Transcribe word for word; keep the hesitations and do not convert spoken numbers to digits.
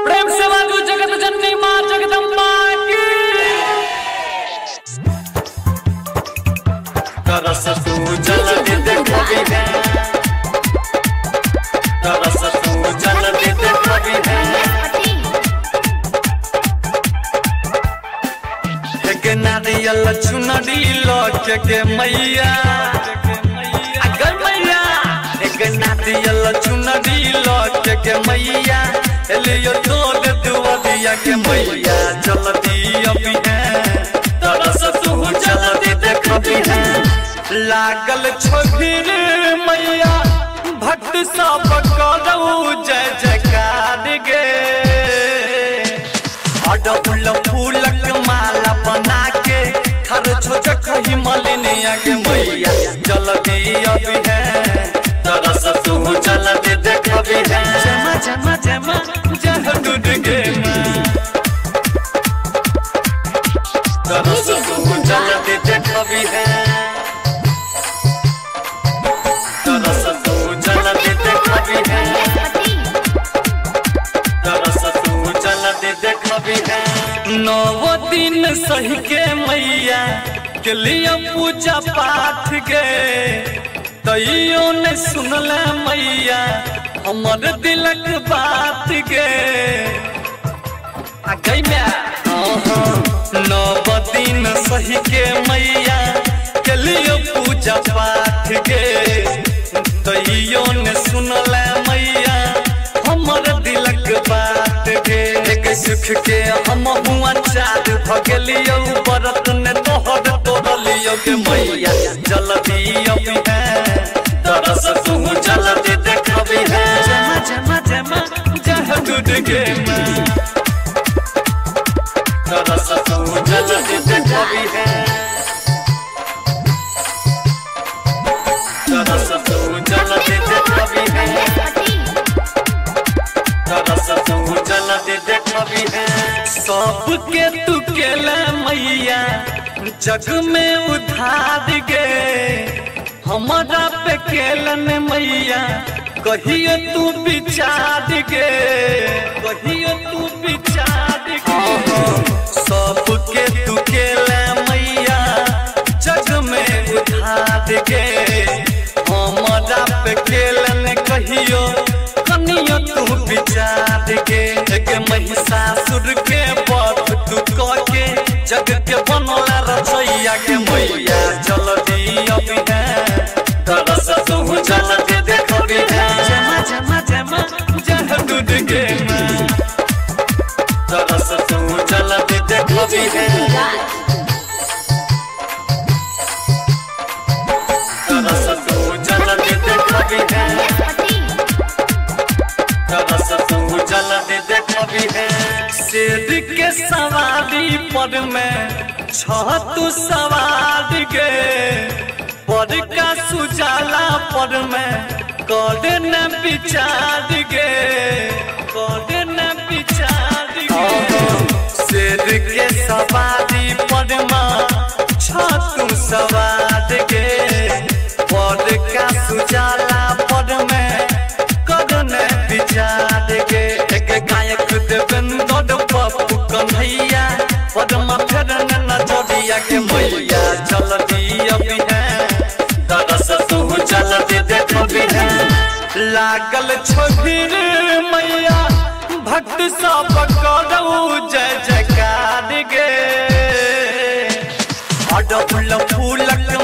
प्रेम से बाजू जगत जननी मां जगदम्बा की तरस तू जल दे कभी है तरस तू जल दे कभी है एक नारियल चुनरी लौट के मैया अगर मैया एक नारियल चुनरी लौट के मैया लियो तोड़ दुआरिया के मैया जल्दी अभी है तरस तू जल्दी देख भी है लागल छोगिर मैया भक्त सब करू जय जयकार गे अडहुल फूलक माला बना के हर छोट कही मलिनिया के मैया जल्दी अभी है तरस तू जल्दी देख भी है जमा जमा जमा जहदुद गे तरस तू जल्दी देख भी है तरस तू जल्दी देख भी है तरस तू जल्दी देख भी है नौ दिन सही के मैया के लिए पूजा पाठ गे तैयो ने सुनल मैया हमर दिलक बात गे आ गई मैं नौ दिन सही के मैया के लिए पूजा पाठ गे तैयो ने सुनल मैया हमर दिलक बात गे एक सुख के हम हुआ चार भगलियो बरत ने तोहर तोड़लियो के मैया जल्दी अभी है तरस तू जल्दी देख भी है जमा जमा जमा जहदुद गे तरस तू जल्दी देख भी है तरस तू जल्दी देख भी है तरस तू जल्दी देख भी है सबके तू केला मैया जग में उधार गे हमारा पे केलन मैया कहियो तू विचार गे कहियो तू विचार गे सबके तू केला मैया जग में उधार गे हमारा पे केलन कहियो कनियो तू विचार गे एक महिषासुर के पथ तू कह के जग के बनला रचैया के मैया जल्दी अभी है तरस तू जल्दी देख भी है जमा जमा जमा जहदुद गे तरस तू जल्दी देख भी है तरस तू जल्दी देख भी है तरस तू जल्दी देख भी है शेर के सवारी पर में छह तू सवार गे पर का सुजाला पर में कौड़े न विचार गे कौड़े न विचार गे शेर के सवारी पर में छह तू सवार गे पर का सुजाला पर में कौड़े न विचार गे एक गायक देवेंद्र पप्पू कन्हैया पदमा फेर नजरिया के मैया जल्दी अभी है तरस तू जल्दी देख भी है लागल छोगिर मैया भक्त सब करू जय जयकार गे अडहुल फूलक